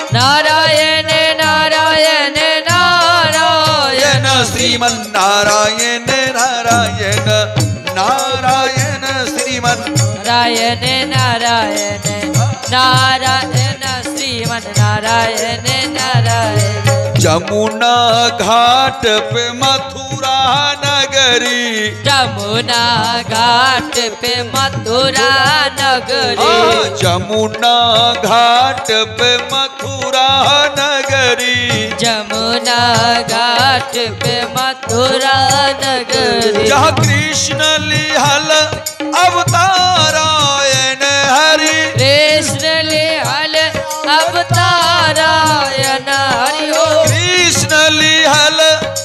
नारायण नारायण नारायण श्रीमन नारायण नारायण नारायण श्रीमन नारायण नारायण नारायण श्रीमन नारायण नारायण। जमुना घाट पे मथुरा नगरी, जमुना घाट पे मथुरा नगरी, जमुना घाट पे मथुरा नगरी, जमुना घाट पे मथुरा नगरी। जहाँ कृष्ण लिहल अवतारायण हरि, कृष्ण लिहल अवतारायण हरि। कृष्ण लिहल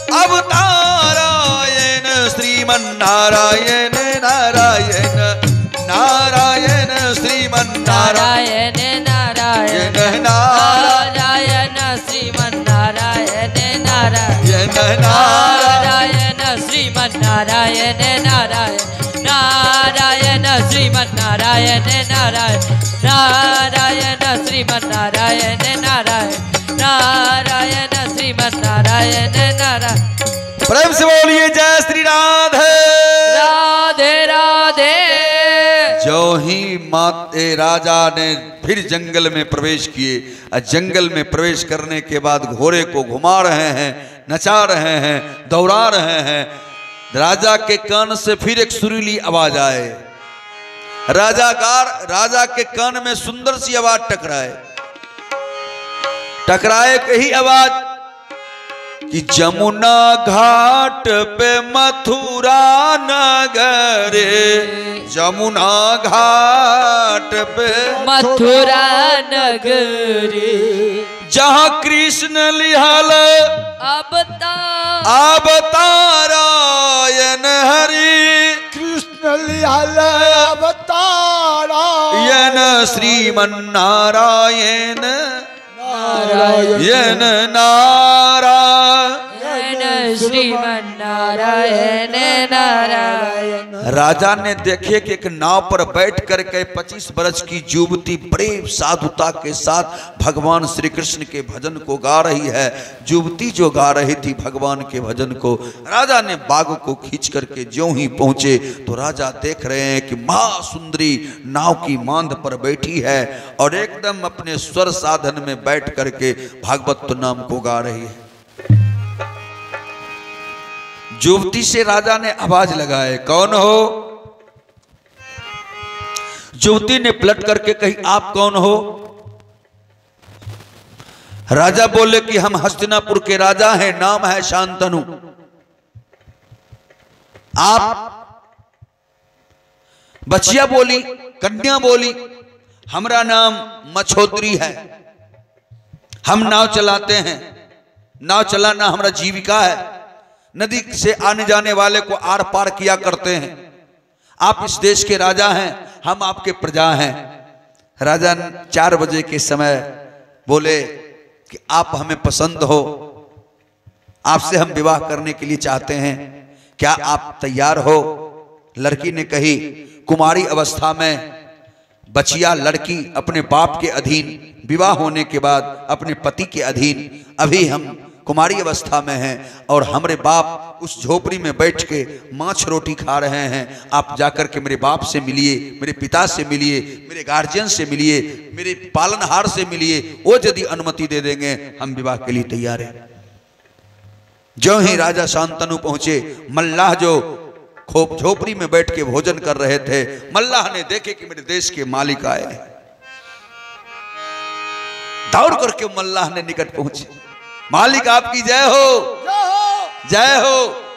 अवतारायण श्रीमन नारायण नारायण नारायण श्रीमन नारायण नारायण नारायण श्रीमन नारायण नारायण नारायण श्रीमन नारायण नारायण नारायण श्रीमन नारायण नारायण नारायण श्रीमन नारायण नारायण नारायण श्रीमन नारायण नारायण। प्रेम से बोलिए जय श्री राधे राधे राधे। जो ही माते राजा ने फिर जंगल में प्रवेश किए, जंगल में प्रवेश करने के बाद घोड़े को घुमा रहे हैं, नचा रहे हैं, दौड़ा रहे हैं। राजा के कान से फिर एक सुरीली आवाज आए। राजा के कान में सुंदर सी आवाज टकराए कही आवाज कि जमुना घाट पे मथुरा नगरे, जमुना घाट पे मथुरा नगरी, जहाँ कृष्ण लिहल अवतारायण हरि, कृष्ण लिहल अवतारायण श्रीमन नारायण नारायण नारायण श्रीमन नारायण नारायण। राजा ने देखे कि एक नाव पर बैठ करके 25 वर्ष की युवती बड़े साधुता के साथ भगवान श्री कृष्ण के भजन को गा रही है। युवती जो गा रही थी भगवान के भजन को, राजा ने बाग को खींच करके ज्यों ही पहुंचे तो राजा देख रहे हैं कि महासुंदरी नाव की मांद पर बैठी है और एकदम अपने स्वर साधन में बैठ करके भागवत नाम को गा रही है। युवती से राजा ने आवाज लगाए, कौन हो? युवती ने पलट करके कही, आप कौन हो? राजा बोले कि हम हस्तिनापुर के राजा हैं, नाम है शांतनु। आप? बचिया बोली, कन्या बोली, हमारा नाम मछोत्री है, हम नाव चलाते हैं, नाव चलाना हमारा जीविका है, नदी से आने जाने वाले को आर पार किया करते हैं। आप इस देश के राजा हैं, हम आपके प्रजा हैं। राजा 4 बजे के समय बोले कि आप हमें पसंद हो, आपसे हम विवाह करने के लिए चाहते हैं, क्या आप तैयार हो? लड़की ने कही, कुमारी अवस्था में बचिया लड़की अपने बाप के अधीन, विवाह होने के बाद अपने पति के अधीन, अभी हम कुमारी अवस्था में हैं और हमारे बाप उस झोपड़ी में बैठ के माछ रोटी खा रहे हैं। आप जाकर के मेरे बाप से मिलिए, मेरे पिता से मिलिए, मेरे गार्जियन से मिलिए, मेरे पालनहार से मिलिए, वो यदि अनुमति दे देंगे हम विवाह के लिए तैयार हैं। जो ही राजा शांतनु पहुंचे, मल्लाह जो खोप झोपड़ी में बैठ के भोजन कर रहे थे, मल्लाह ने देखे कि मेरे देश के मालिक आए। दौड़ करके मल्लाह ने निकट पहुंचे, मालिक आपकी जय हो, जय हो।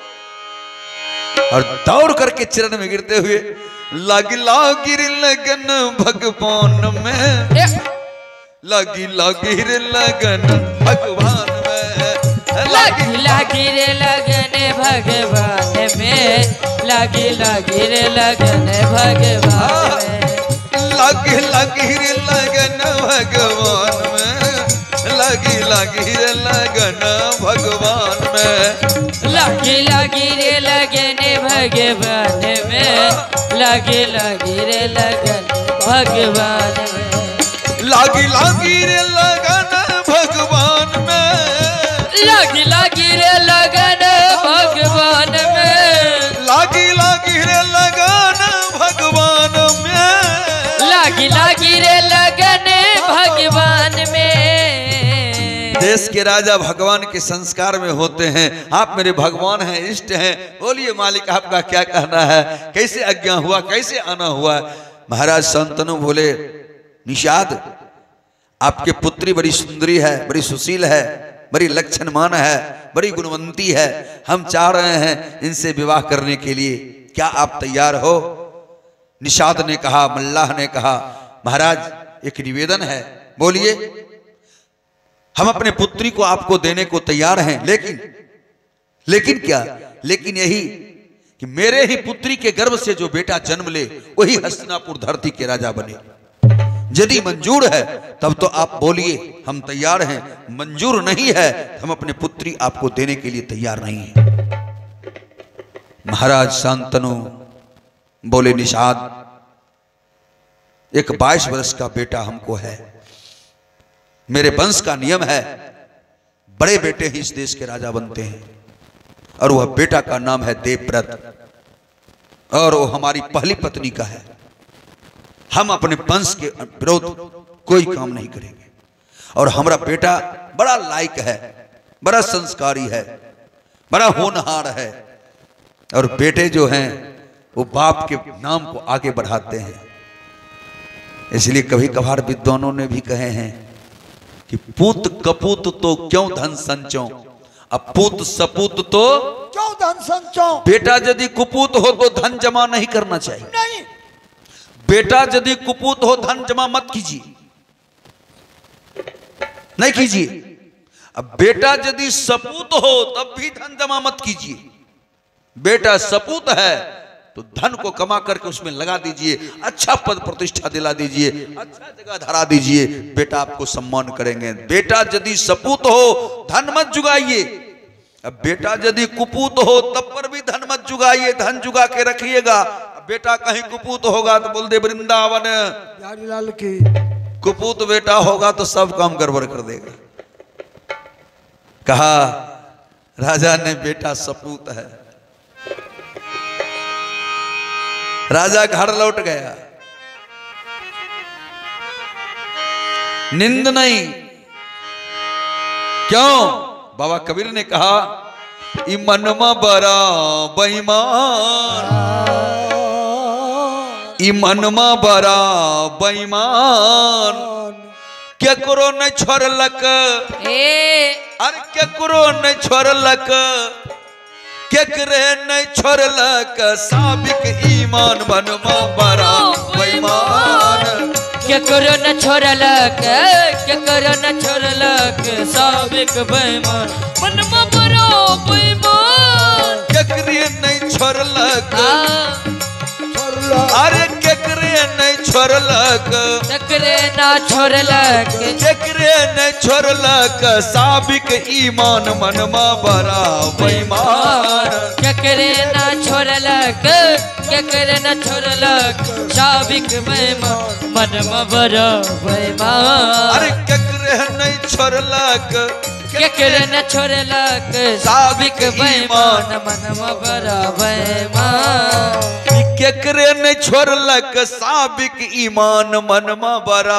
और दौड़ करके चरण में गिरते हुए, लागी लागिर लगन भगवान में, लागी लागिर लगन भगवान में, लागी लागिर लगन भगवान में, लागी लागिर लगन भगवान में, लागी लागिर लगन भगवान में, लागी लागी रे लगन भगवान में, लागी लागी रे लगन भगवान में, लागी लागी रे लगन भगवान में, लागी लागी रे लगन लागी रे लगन भगवान में। देश के राजा भगवान के संस्कार में होते हैं। आप मेरे भगवान हैं, इष्ट हैं। बोलिए मालिक आपका क्या कहना है, कैसे आज्ञा हुआ, कैसे आना हुआ। महाराज शांतनु बोले निषाद आपके पुत्री बड़ी सुंदरी है, बड़ी सुशील है, बड़ी लक्षणमान है, बड़ी गुणवंती है। हम चाह रहे हैं इनसे विवाह करने के लिए, क्या आप तैयार हो? निषाद ने कहा, मल्लाह ने कहा महाराज एक निवेदन है। बोलिए। हम अपने पुत्री को आपको देने को तैयार हैं, लेकिन क्या? लेकिन यही कि मेरे ही पुत्री के गर्भ से जो बेटा जन्म ले वही हस्तिनापुर धरती के राजा बने। यदि मंजूर है तब तो आप बोलिए, हम तैयार हैं। मंजूर नहीं है हम अपने पुत्री आपको देने के लिए तैयार नहीं है। महाराज शांतनु बोले निषाद एक 22 वर्ष का बेटा हमको है। मेरे वंश का नियम है बड़े बेटे ही इस देश के राजा बनते हैं, और वह बेटा का नाम है देवव्रत, और वो हमारी पहली पत्नी का है। हम अपने वंश के विरोध कोई काम नहीं करेंगे। और हमारा बेटा बड़ा लायक है, बड़ा संस्कारी है, बड़ा होनहार है, और बेटे जो हैं वो बाप के नाम को आगे बढ़ाते हैं। इसलिए कभी कभार विद्वानों ने भी कहे हैं कि पूत कपूत तो क्यों धन संचो, अब पूत सपूत तो क्यों धन संचो। बेटा यदि कुपूत हो तो धन जमा नहीं करना चाहिए। नहीं, बेटा यदि कुपूत हो धन जमा मत कीजिए, नहीं कीजिए। अब बेटा यदि सपूत हो तब भी धन जमा मत कीजिए। बेटा सपूत है तो धन को कमा करके उसमें लगा दीजिए, अच्छा पद प्रतिष्ठा दिला दीजिए, अच्छा जगह धरा दीजिए, बेटा आपको सम्मान करेंगे। बेटा यदि सपूत हो धन मत जुगाइए। अब बेटा यदि कुपूत हो तब पर भी धन मत जुगाइए, धन जुगा के रखिएगा। बेटा कहीं कुपूत होगा तो बोल दे वृंदावन बिहारी लाल की। कुपूत बेटा होगा तो सब काम गड़बड़ कर देगा। कहा राजा ने बेटा सपूत है। राजा घर लौट गया, नींद नहीं। क्यों? बाबा कबीर ने कहा इमनमा बड़ा बेईमान, इमनमा बड़ा बेईमान, केकरो न छोड़लक, अरे केकरो न छोड़लक, केकरे न छोड़लक, साबिक ईमान मनमा बड़ा बेईमान। केकरो न छोड़लक, केकरो न छोड़लक, साबिक बेईमान मनमा बड़ा बेईमान। केकरे न छोड़लक, अरे केकरे न छोड़लक, केकरे न छोड़लक, केकरे न छोड़लक, साबिक ईमान मनमा बड़ा बेईमान। केकरे न छोड़लक, केकरे न छोड़लक, साबिक बेईमान मनमा बड़ा बेईमान। अरे केकरे न छोड़लक, केकरे न छोड़लक, साबिक बेईमान मनमा बड़ा बेईमान। केकरे न छोड़लक, साबिक ईमान मनमा बड़ा।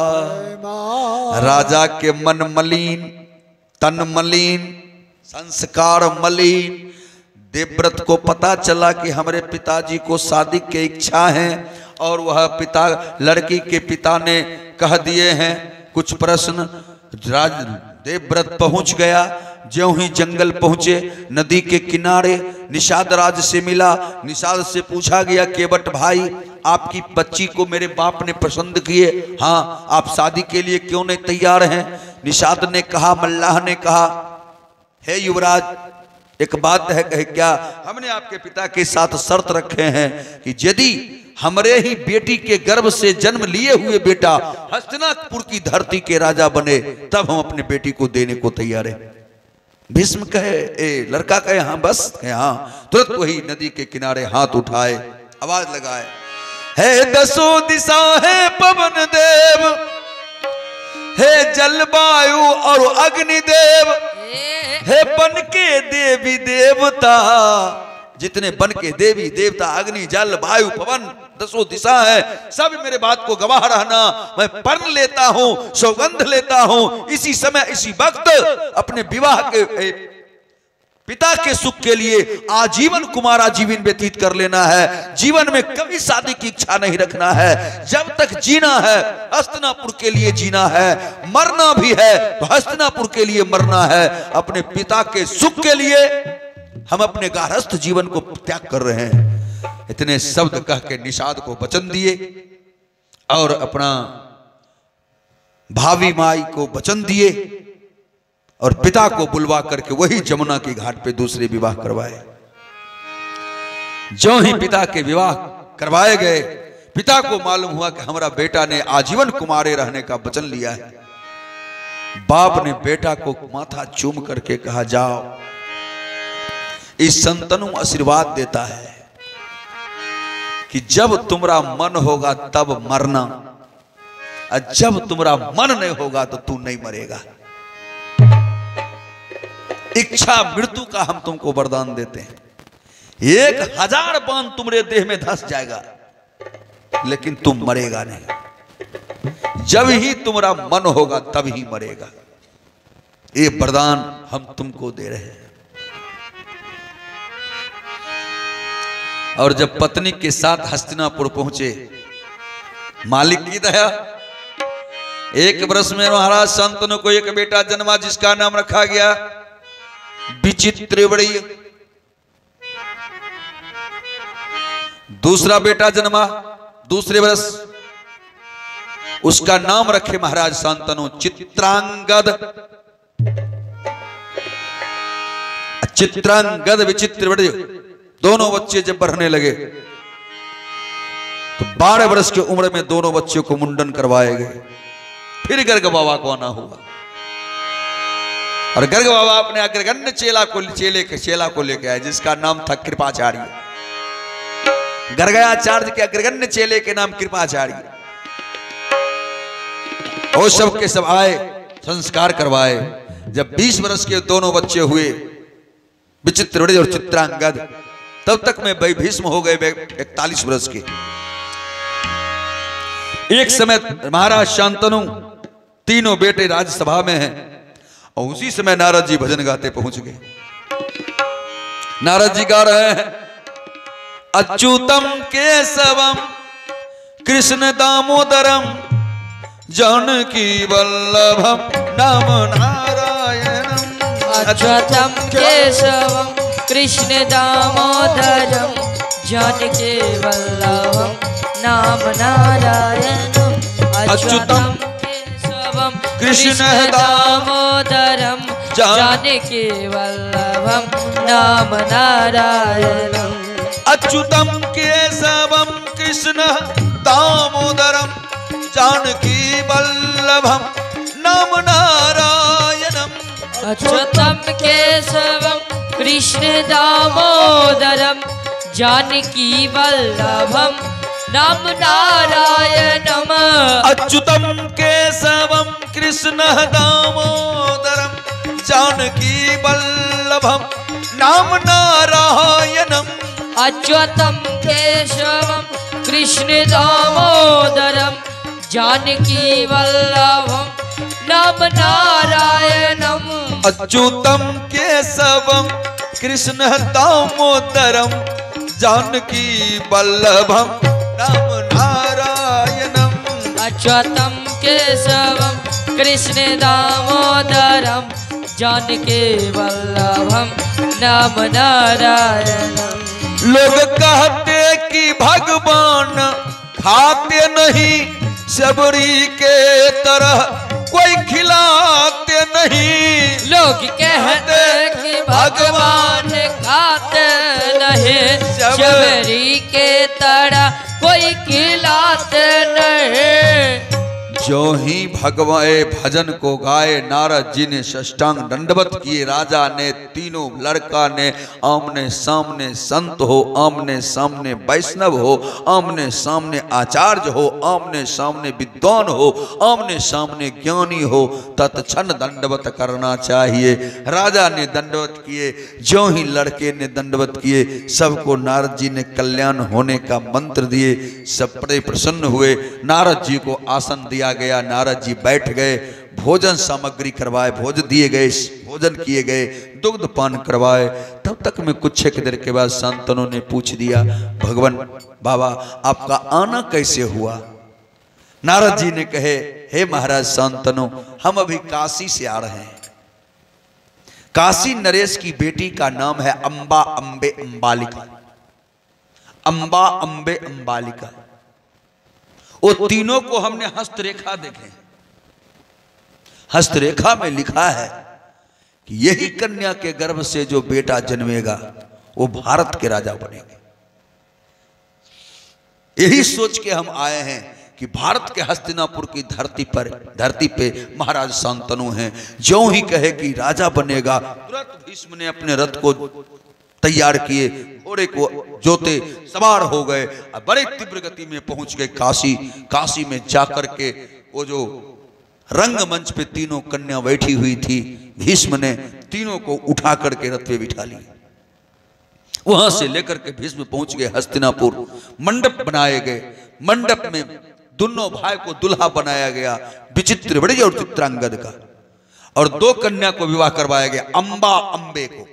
राजा के मन मलिन, तन मलिन, संस्कार मलिन। देवव्रत को पता चला कि हमारे पिताजी को शादी की इच्छा है, और वह पिता लड़की के पिता ने कह दिए हैं कुछ प्रश्न। राज देवव्रत पहुंच गया। ज्यों ही जंगल पहुंचे, नदी के किनारे निषाद राज से मिला। निषाद से पूछा गया केवट भाई आपकी बच्ची को मेरे बाप ने पसंद किए, हाँ, आप शादी के लिए क्यों नहीं तैयार हैं? निषाद ने कहा, मल्लाह ने कहा, हे युवराज एक बात है, कहे क्या? हमने आपके पिता के साथ शर्त रखे हैं कि यदि हमरे ही बेटी के गर्भ से जन्म लिए हुए बेटा हस्तिनापुर की धरती के राजा बने तब हम अपने बेटी को देने को तैयार हैं। भीष्म कहे, ए लड़का कहे हाँ, बस कहे हाँ। तुरंत वही नदी के किनारे हाथ उठाए, आवाज लगाए, हे दसों दिशा है पवन देव, हे जलवायु और अग्निदेव, हे बन के देवी देवता, जितने बन के देवी देवता, अग्नि जल वायु पवन दसों दिशा है, सब मेरे बात को गवाह रहना। मैं पर्ण लेता हूं, सौगंध लेता हूं, इसी समय इसी वक्त अपने विवाह के पिता के सुख के लिए आजीवन कुमारा जीवन व्यतीत कर लेना है। जीवन में कभी शादी की इच्छा नहीं रखना है। जब तक जीना है हस्तिनापुर के लिए जीना है, मरना भी है तो हस्तिनापुर के लिए मरना है। अपने पिता के सुख के लिए हम अपने गारस्थ जीवन को त्याग कर रहे हैं। इतने शब्द कह के निषाद को वचन दिए और अपना भावी माई को वचन दिए और पिता को बुलवा करके वही जमुना के घाट पे दूसरे विवाह करवाए। जो ही पिता के विवाह करवाए गए, पिता को मालूम हुआ कि हमारा बेटा ने आजीवन कुमारे रहने का वचन लिया है। बाप ने बेटा को माथा चूम करके कहा, जाओ, इस संतनु आशीर्वाद देता है कि जब तुम्हारा मन होगा तब मरना, और जब तुम्हारा मन नहीं होगा तो तू नहीं मरेगा। इच्छा मृत्यु का हम तुमको वरदान देते हैं। 1000 बाण तुम्हारे देह में धंस जाएगा लेकिन तुम मरेगा नहीं। जब ही तुम्हारा मन होगा तब ही मरेगा। ये वरदान हम तुमको दे रहे हैं। और जब पत्नी के साथ हस्तिनापुर पहुंचे, मालिक की दया, 1 वर्ष में महाराज शांतनु को एक बेटा जन्मा जिसका नाम रखा गया विचित्रवर्य। दूसरा बेटा जन्मा दूसरे वर्ष, उसका नाम रखे महाराज शांतनु चित्रांगद। चित्रांगद विचित्रवर्य दोनों बच्चे जब बढ़ने लगे तो 12 वर्ष की उम्र में दोनों बच्चों को मुंडन करवाए गए। फिर गर्ग बाबा को आना हुआ और गर्ग बाबा अपने अग्रगण्य चेला को लेके आए जिसका नाम था कृपाचार्य। गर्गाचार्य के अग्रगण्य चेले के नाम कृपाचार्य। और सब के सब आए, संस्कार करवाए। जब 20 वर्ष के दोनों बच्चे हुए विचित्रवर्य और चित्रांगद, तब तक में भीष्म हो गए 41 वर्ष के। एक समय महाराज शांतनु तीनों बेटे राज्यसभा में हैं और उसी समय नारद जी भजन गाते पहुंच गए। नारद जी गा रहे हैं, अच्युतम केशवम कृष्ण दामोदरम जानकी वल्लभम नाम नारायणम। अच्युतम केशवम कृष्ण दामोदरम जानकी वल्लभम नाम नारायणम। अच्युतम केशवम कृष्ण दामोदरम जानकी वल्लभम नाम नारायणम। अच्युतम केशवम कृष्ण दामोदरम जानकी वल्लभम नाम नारायणम। अच्युतम केशवम कृष्ण दामोदरम जानकी वल्लभम नाम नारायणम। अच्युतम केशवम कृष्ण दामोदरम जानकी वल्लभम नाम नारायणम। अच्युतम केशवम कृष्ण दामोदरम जानकी वल्लभम नाम नारायणम। अच्युतम केशवम कृष्ण दामोदरम जानकी वल्लभम नाम नारायणम। अच्युतम केशवम कृष्ण दामोदरम जानकी वल्लभम नाम नारायणम। लोग कहते कि भगवान खाते नहीं, सबरी के तरह कोई खिलाते नहीं। लोग कहते कि भगवान खाते नहीं, सबरी के तरह कोई खिलाते नहीं। जो ही भगवान भजन को गाए, नारद जी ने साष्टांग दंडवत किए। राजा ने, तीनों लड़का ने, आमने सामने संत हो, आमने सामने वैष्णव हो, आमने सामने आचार्य हो, आमने सामने विद्वान हो, आमने सामने ज्ञानी हो, तत्क्षण दंडवत करना चाहिए। राजा ने दंडवत किए। जो ही लड़के ने दंडवत किए, सबको नारद जी ने कल्याण होने का मंत्र दिए। सब बड़े प्रसन्न हुए। नारद जी को आसन दिया गया, नारद जी बैठ गए। भोजन सामग्री करवाए, भोजन दिए गए, भोजन किए गए, दुग्ध पान करवाए। तब तक में कुछ एक देर के बाद संतनों ने पूछ दिया, भगवान बाबा आपका आना कैसे हुआ? नारद जी ने कहे, हे महाराज संतनों, हम अभी काशी से आ रहे हैं। काशी नरेश की बेटी का नाम है अंबा अंबे अंबालिका। अंबा अंबे अंबालिका, वो तीनों को हमने हस्तरेखा देखे। हस्तरेखा में लिखा है कि यही कन्या के गर्भ से जो बेटा जन्मेगा वो भारत के राजा बनेंगे। यही सोच के हम आए हैं कि भारत के हस्तिनापुर की धरती पे महाराज शांतनु हैं। जो ही कहे कि राजा बनेगा, तुरंत भीष्म ने अपने रथ को तैयार किए, घोड़े को जोते, सवार हो गए, बड़े तीव्र गति में पहुंच गए काशी। काशी में जाकर के वो जो रंगमंच पे तीनों कन्या बैठी हुई थी, भीष्म ने तीनों को उठा करके रथ पे बिठा लिया। वहां से लेकर के भीष्म पहुंच गए हस्तिनापुर। मंडप बनाए गए। मंडप में दोनों भाई को दुल्हा बनाया गया, विचित्र बड़ी और चित्रांगद का। और दो कन्या को विवाह करवाया गया, अंबा अंबे को।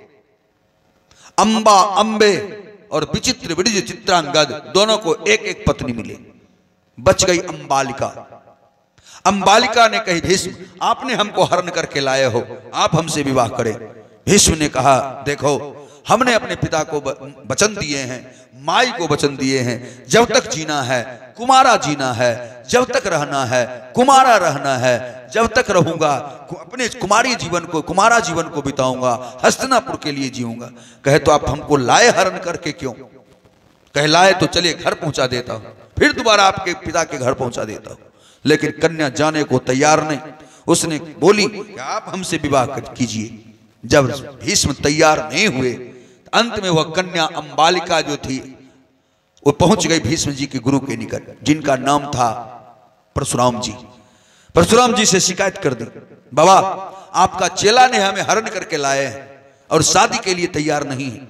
अंबा अंबे और विचित्र बड़ी चित्रांगद दोनों को एक एक पत्नी मिली। बच गई अंबालिका। अंबालिका ने कही, भीष्म आपने हमको हरण करके लाए हो, आप हमसे विवाह करें। भीष्म ने कहा, देखो हमने अपने पिता को वचन दिए हैं, माई को वचन दिए हैं, जब तक जीना है कुमारा जीना है, जब तक रहना है कुमारा रहना है, जब तक रहूंगा अपने कुमारी जीवन को, कुमारा जीवन को बिताऊंगा, हस्तिनापुर के लिए जीऊंगा। कहे तो आप हमको लाए हरण करके क्यों? कहे लाए तो चलिए घर पहुंचा देता हूं, फिर दोबारा आपके पिता के घर पहुंचा देता हूं। लेकिन कन्या जाने को तैयार नहीं। उसने बोली कि आप हमसे विवाह कीजिए। जब भीष्म तैयार नहीं हुए, अंत में वह कन्या अंबालिका जो थी वो पहुंच गई भीष्म जी के गुरु के निकट, जिनका नाम था परशुराम जी। परशुराम जी से शिकायत कर दी, बाबा आपका चेला ने हमें हरण करके लाए हैं और शादी के लिए तैयार नहीं है।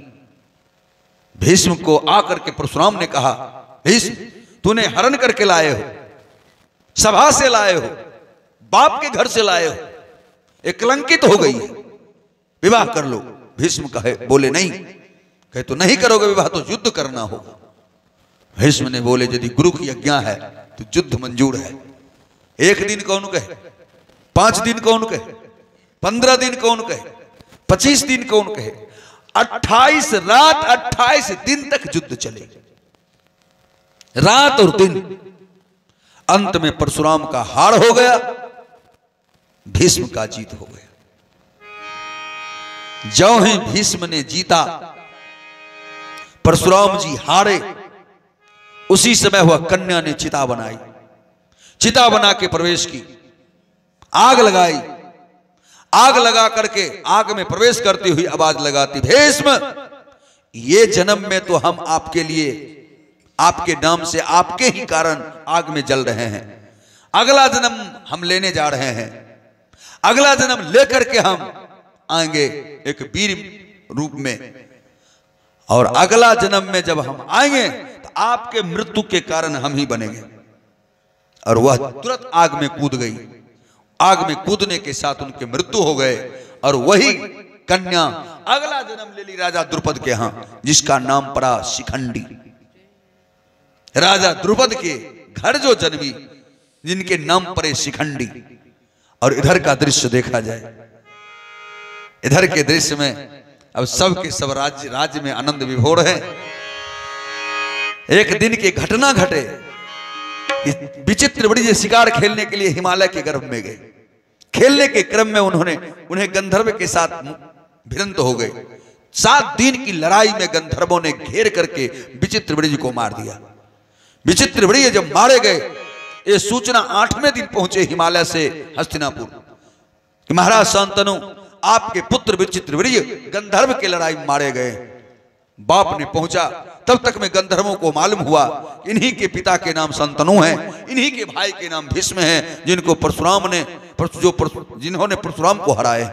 भीष्म को आकर के परशुराम ने कहा, भीष्म तूने हरण करके लाए हो, सभा से लाए हो, बाप के घर से लाए हो, एक कलंकित हो गई है, विवाह कर लो। भीष्म कहे, बोले नहीं। कहे तो नहीं करोगे विवाह तो युद्ध करना होगा। भीष्म ने बोले, यदि गुरु की आज्ञा है तो युद्ध मंजूर है। 1 दिन कौन कहे, 5 दिन कौन कहे, 15 दिन कौन कहे, 25 दिन कौन कहे, 28 रात 28 दिन तक युद्ध चले, रात और दिन। अंत में परशुराम का हार हो गया, भीष्म का जीत हो गया। जो ही भीष्म ने जीता, परशुराम जी हारे। उसी समय वह कन्या ने चिता बनाई, चिता बना के प्रवेश की, आग लगाई। आग लगा करके आग में प्रवेश करती हुई आवाज लगाती, भीष्म ये जन्म में तो हम आपके लिए, आपके नाम से, आपके ही कारण आग में जल रहे हैं। अगला जन्म हम लेने जा रहे हैं, अगला जन्म लेकर के हम आएंगे एक वीर रूप में, और अगला जन्म में जब हम आएंगे तो आपके मृत्यु के कारण हम ही बनेंगे। और वह तुरंत आग में कूद गई। आग में कूदने के साथ उनके मृत्यु हो गए। और वही कन्या अगला जन्म ले ली राजा द्रुपद के यहां, जिसका नाम पड़ा शिखंडी। राजा द्रुपद के घर जो जन्मी, जिनके नाम पड़े शिखंडी। और इधर का दृश्य देखा जाए, इधर के दृश्य में अब सब के सब राज्य में आनंद विभोर है। एक दिन की घटना घटे, विचित्र बड़ी शिकार खेलने के लिए हिमालय के गर्भ में गए। खेलने के क्रम में उन्हें गंधर्व के साथ भिड़ंत हो गए। 7 दिन की लड़ाई में गंधर्वों ने घेर करके विचित्र बड़ी को मार दिया। विचित्र बड़ी जब मारे गए ये सूचना 8वें दिन पहुंचे हिमालय से हस्तिनापुर कि महाराज शांतनु आपके पुत्र विचित्रवीर्य गंधर्व के लड़ाई में मारे गए। बाप ने पहुंचा, तब तक में गंधर्वों को मालूम हुआ इन्हीं के पिता के नाम शांतनु हैं, इन्हीं के भाई के नाम भीष्म हैं, जिनको परशुराम ने जिन्होंने परशुराम को हराए।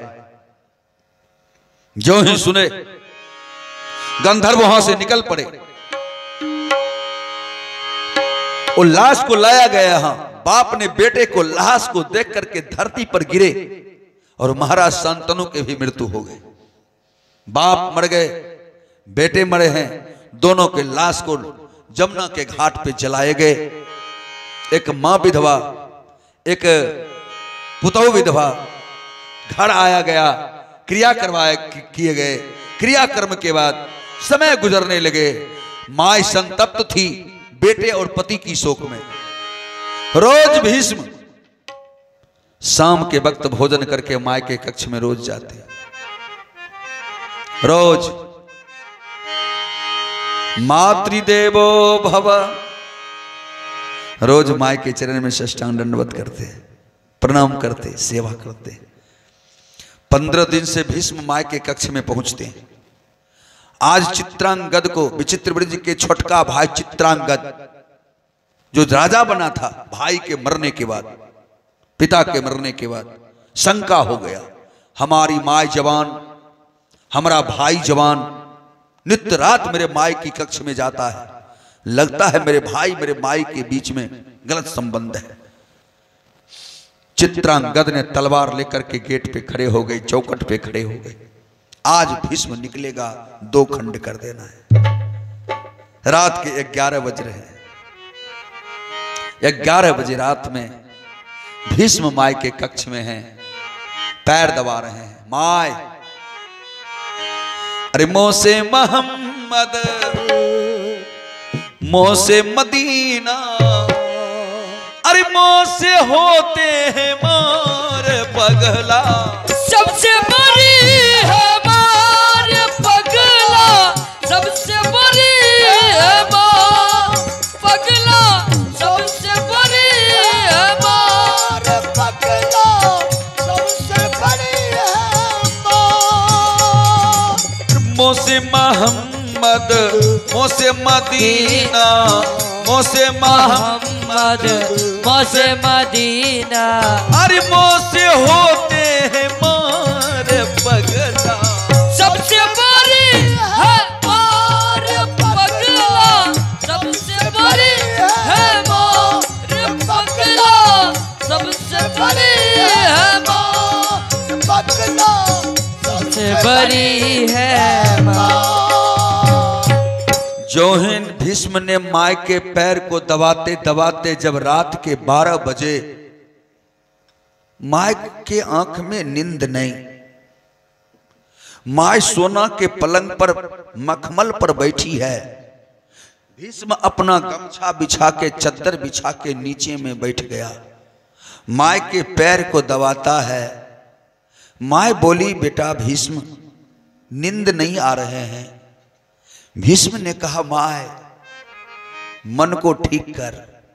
जो ही सुने गंधर्व वहां से निकल पड़े। वो लाश को लाया गया। बाप ने बेटे को लाश को देख करके धरती पर गिरे और महाराज शांतनु के भी मृत्यु हो गई। बाप मर गए, बेटे मरे हैं। दोनों के लाश को जमुना के घाट पे जलाए गए। एक मां विधवा, एक पुतौ विधवा, घर आया गया, क्रिया करवाए किए गए। क्रियाकर्म के बाद समय गुजरने लगे। मां संतप्त थी बेटे और पति की शोक में। रोज भीष्म शाम के वक्त भोजन करके मां के कक्ष में रोज जाते, रोज मातृदेवो भव, रोज मां के चरण में साष्टांग दंडवत करते, प्रणाम करते, सेवा करते। 15 दिन से भीष्म मां के कक्ष में पहुंचते हैं। आज चित्रांगद को, विचित्रवीर्य के छोटका भाई चित्रांगद जो राजा बना था, भाई के मरने के बाद, पिता के मरने के बाद शंका हो गया, हमारी माई जवान, हमारा भाई जवान, नित्य रात मेरे माई की कक्ष में जाता है, लगता है मेरे भाई मेरे माई के बीच में गलत संबंध है। चित्रांगद ने तलवार लेकर के गेट पे खड़े हो गए, चौखट पे खड़े हो गए। आज भीष्म निकलेगा, 2 खंड कर देना है। रात के 11 बज रहे हैं। 11 बजे रात में भीष्म माई के कक्ष में हैं, पैर दबा रहे हैं। माय, अरे मोसे मोहम्मद, मोसे मदीना, अरे मोसे होते हैं मार पगला, सबसे बड़ी है मार पगला, सबसे बड़ी है मार पगला, सबसे बड़ी है मार पगला, सबसे बड़ी है मार। मोसे मोहम्मद, मोसे मदीना, मोसे मोहम्मद, मोसे मदीना, अरे मोसे होते हैं मार पगला, सबसे बड़ी है मार पगला, सबसे बड़ी है मार पगला, सबसे बड़ी है मार पगला, सबसे बड़ी है मार। जो ही भीष्म ने माय के पैर को दबाते दबाते जब रात के 12 बजे, माय के आंख में नींद नहीं, माय सोना के पलंग पर मखमल पर बैठी है। भीष्म अपना गमछा बिछा के, चद्दर बिछा के नीचे में बैठ गया, माय के पैर को दबाता है। माय बोली, बेटा भीष्म नींद नहीं आ रहे हैं। भीष्म ने कहा, माय मन को ठीक कर।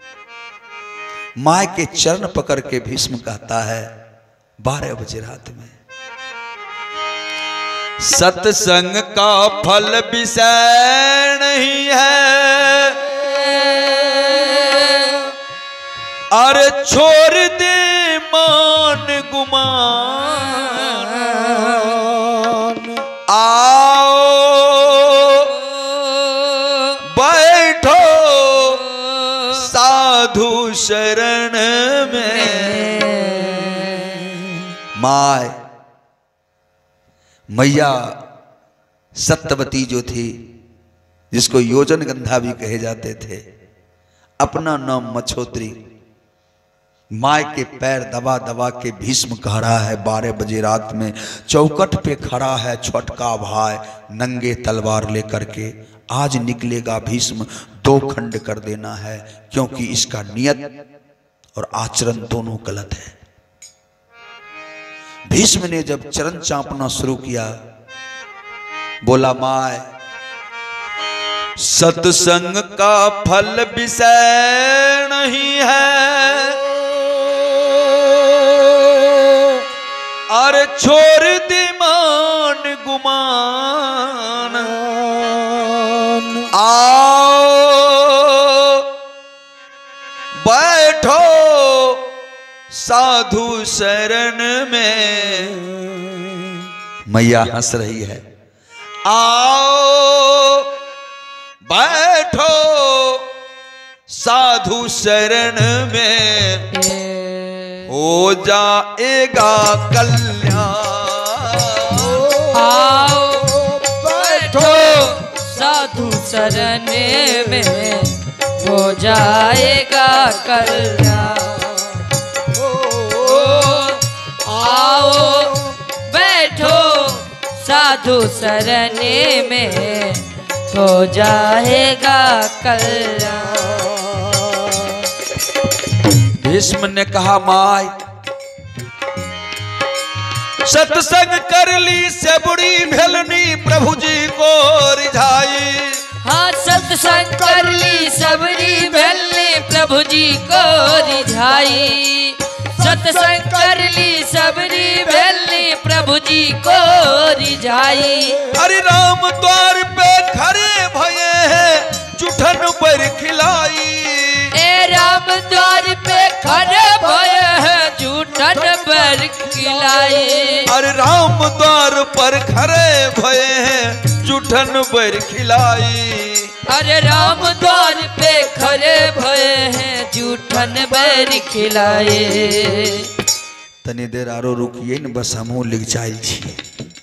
माय के चरण पकड़ के भीष्म कहता है 12 बजे रात में, सत्संग का फल विषय नहीं है, अरे छोड़ दे मान गुमान, आओ बैठो साधु शरण में। माय, मैया सत्यवती जो थी, जिसको योजन गंधा भी कहे जाते थे, अपना नाम मछोत्री, माय के पैर दबा दबा के भीष्म कह रहा है 12 बजे रात में, चौखट पे खड़ा है छोटका भाई नंगे तलवार लेकर के, आज निकलेगा भीष्म, 2 खंड कर देना है, क्योंकि इसका नियत और आचरण दोनों गलत है। भीष्म ने जब चरण चापना शुरू किया, बोला, माय सत्संग का फल विषय नहीं है, और छोड़ दे मान गुमान। आओ बैठो साधु शरण में। मैया हंस रही है। आओ बैठो साधु शरण में, हो जाएगा कल्याण। आओ बैठो साधु शरण में, हो जाएगा कल्याण। आओ बैठो साधु शरण में, हो जाएगा कल्याण। भीष्म ने कहा माय सत्संग कर ली से बुरी भेलनी प्रभु जी को रिझाई। हाँ सत्संग कर ली सबरी भेलनी प्रभु जी को रिझाई। सत्संग कर ली सबरी भेलनी प्रभु जी को रिझाई। अरे राम द्वार पे खड़े भये हैं जुठन पर खिलाई। ए राम द्वार पे खड़े भये हैं जुठन पर खिलाई। अरे राम द्वार पर खड़े भये हैं जुठन पर खिलाई। अरे राम द्वार पे खड़े भये हैं जूठन बैर खिलाए। तनी देर आरो रुकिए न, बस हमहू लिख जाइल छिए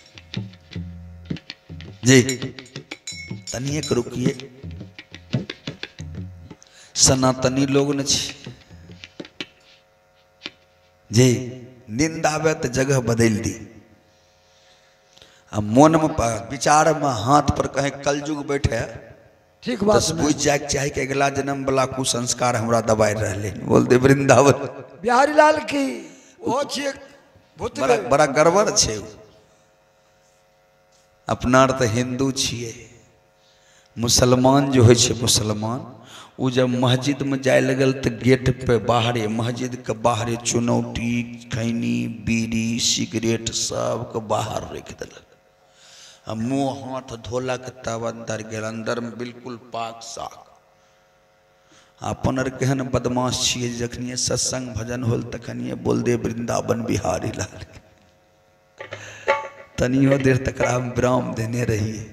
जी। तनी एक रुकिए, सनातनी लोग न छी जी। नींद आवे तो जगह बदल दी। अब मन में विचार में हाथ पर कहीं कलयुग बैठे ठीक बात बस बुझ जाए चाहे कि अगला जन्म वाला कुसंस्कार हमरा दबाई रहे। बोल दे वृंदावन बिहारी लाल की वो छिए बड़ा बड़ा गड़बड़ छे। अपना तो हिंदू छिए, मुसलमान जो है छे मुसलमान, वो जब मस्जिद में जाए लगल तो गेट पे बाहरे मस्जिद के बाहरे चुनौती खैनी बीड़ी सिगरेट सब के बाहर रख दिलक। मुँह हाथ धोलक तब अंदर गेल, अंदर में बिल्कुल पाक साक। अपन अर केहन बदमाश छिए, जखनिए सत्संग भजन होल तखनिए बोल दे वृंदावन बिहारी लाल। तनियो देर तक विराम देने रहिए।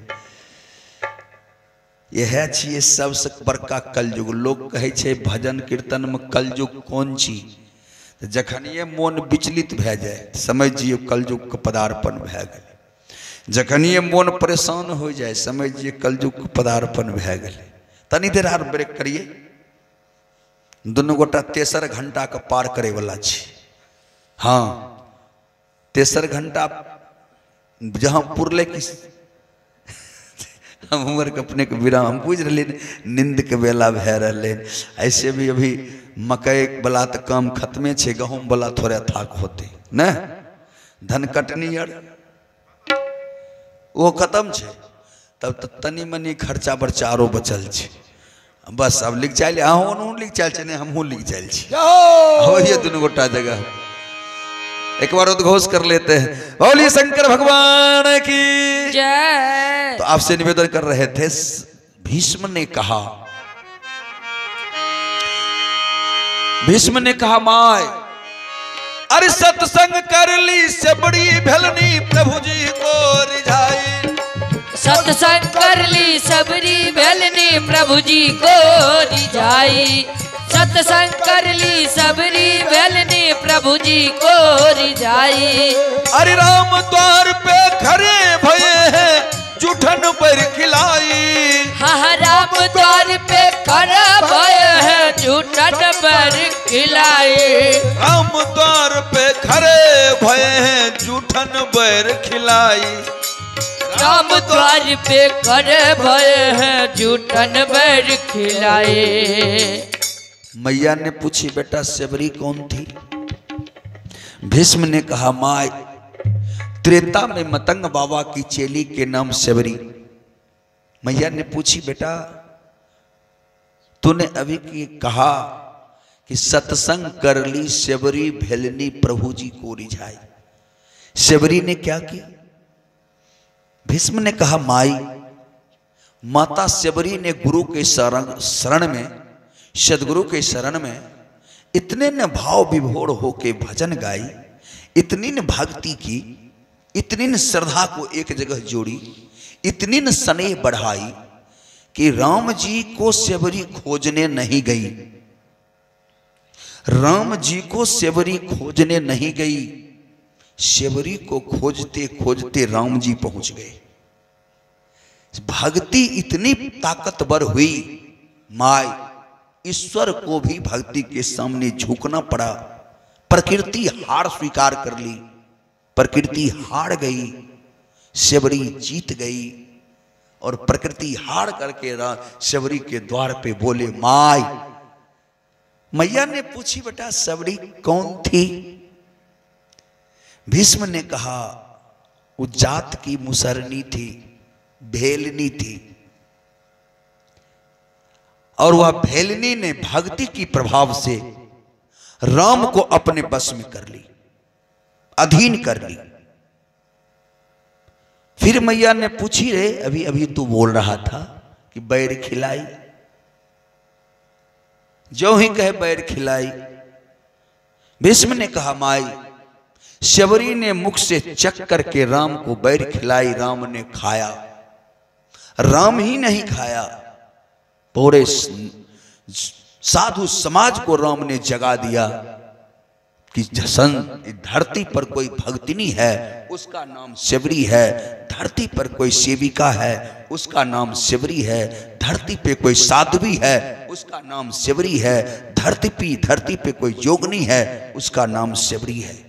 यह छिए सबसे बड़का कलयुग। लोग कहे छे भजन कीर्तन में कलयुग कौन चीज, जखनिए मन विचलित भे जाए समझिए कलयुग के पदार्पण भे गए। जखनिए मन परेशान हो जाए समझिए कलयुग के पदार्पण भे गए। तनी देर आर ब्रेक करिए। दोनों गोटा तेसर घंटा का पार करे वाला छी। हाँ तेसर घंटा जहाँ पुरले कि हम उम्र के अपने के विराम हम बुझ रहे नींद के बेला भे रहे। ऐसे भी अभी मकई वाला तो काम खत्मे छे, गहूम वाला थोड़ा थाक होते न। धन कटनी अर वो खत्म छे, तब तो तनी मनी खर्चा बर्चा आरो बचल छे। बस अब लिख चाल अहूँ लिख चाल छे, हमहूँ लिख चाल छी। ये दोनों गोटा जगह एक बार उद्घोष कर लेते हैं। बोलिए शंकर भगवान की जय। तो आपसे निवेदन कर रहे थे, भीष्म ने कहा माय अरे सत्संग कर ली से बड़ी भेलनी प्रभु जी को रिझाई। सत्संग कर ली सबरी भेलनी प्रभु जी को रिझाई। सत्संग कर ली सबरी भेलनी प्रभु जी को रिझाई। अरे राम द्वार पे खड़े भये हैं जुठन पर खिलाई। हाँ राम द्वार पे खड़ा भये हैं जुठन पर खिलाई। राम द्वार पे खड़े भये हैं जुठन पर खिलाई। राम द्वार पे खड़े भये हैं जुठन पर खिलाए। मैया ने पूछी बेटा सेवरी कौन थी? भीष्म ने कहा माय त्रेता में मतंग बाबा की चेली के नाम सेवरी, मैया ने पूछी, बेटा तूने अभी की कहा कि सत्संग कर ली सेवरी भेलनी प्रभु जी को रिझाई। सेवरी ने क्या की? भीष्म ने कहा, माई माता सेवरी ने गुरु के शरण में, सदगुरु के शरण में इतने न भाव विभोर होके भजन गाई, इतनी न भक्ति की, इतनी न श्रद्धा को एक जगह जोड़ी, इतनी न स्नेह बढ़ाई कि राम जी को सेवरी खोजने नहीं गई। राम जी को सेवरी खोजने नहीं गई, सेवरी को खोजते खोजते राम जी पहुंच गए। भक्ति इतनी ताकतवर हुई, माय ईश्वर को भी भक्ति के सामने झुकना पड़ा। प्रकृति हार स्वीकार कर ली, प्रकृति हार गई, सेवरी जीत गई और प्रकृति हार करके सेवरी के द्वार पे बोले, माय। मैया ने पूछी, बेटा सेवरी कौन थी? भीष्म ने कहा, वो जात की मुसरनी थी, भेलनी थी, और वह भेलनी ने भक्ति की प्रभाव से राम को अपने बस में कर ली, अधीन कर ली। फिर मैया ने पूछी, रे अभी अभी तू बोल रहा था कि बैर खिलाई। जो ही कहे बैर खिलाई। भीष्म ने कहा, माई सेवरी ने मुख से चख करके राम को बैर खिलाई, राम ने खाया। राम ही नहीं खाया, पूरे साधु समाज को राम ने जगा दिया कि धरती पर कोई भक्तिनी है उसका नाम सेवरी है, धरती पर कोई सेविका है उसका नाम सेवरी है, धरती पे कोई साध्वी है उसका नाम सेवरी है, धरती पे कोई जोगनी है उसका नाम सेवरी है।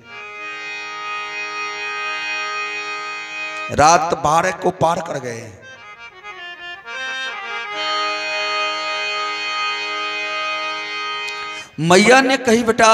रात 12 को पार कर गए। मैया ने कही, बेटा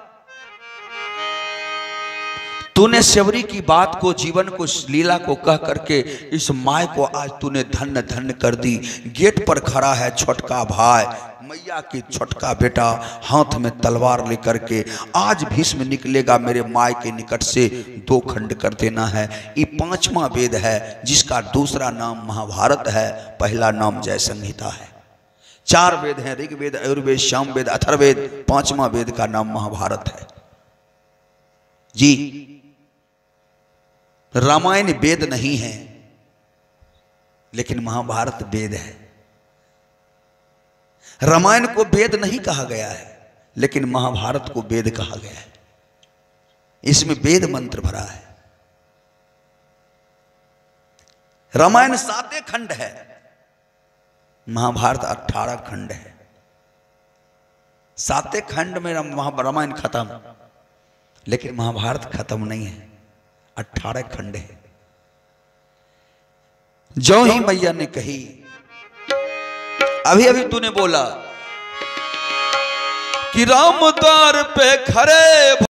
तूने सेवरी की बात को, जीवन को, लीला को कह करके इस माय को आज तूने धन्य धन्य कर दी। गेट पर खड़ा है छोटका भाई, मैया की छोटका बेटा हाथ में तलवार लेकर के, आज भीष्म निकलेगा मेरे माय के निकट से 2 खंड कर देना है। ये 5वां वेद है जिसका दूसरा नाम महाभारत है, पहला नाम जय संहिता है। 4 वेद हैं, ऋग्वेद, आयुर्वेद, सामवेद, अथर्ववेद, 5वां वेद का नाम महाभारत है जी। रामायण वेद नहीं है लेकिन महाभारत वेद है। रामायण को वेद नहीं कहा गया है लेकिन महाभारत को वेद कहा गया है। इसमें वेद मंत्र भरा है। रामायण 7 खंड है, महाभारत 18 खंड है। 7 खंड में रामायण खत्म, लेकिन महाभारत खत्म नहीं है, 18 खंड है। जो ही मैया ने कही, अभी अभी तूने बोला कि राम द्वार पे खड़े